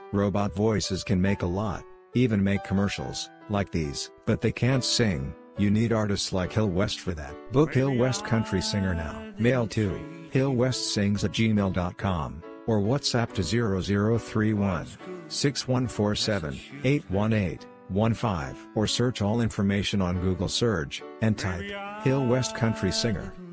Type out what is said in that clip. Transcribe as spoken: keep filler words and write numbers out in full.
Robot voices can make a lot, even make commercials, like these. But they can't sing. You need artists like Hill West for that. Book Hill West Country Singer now. Mail to hillwestsings at gmail dot com, or WhatsApp to zero zero three one, six one four seven, eight one eight, one five, or search all information on Google search, and type Hill West Country Singer.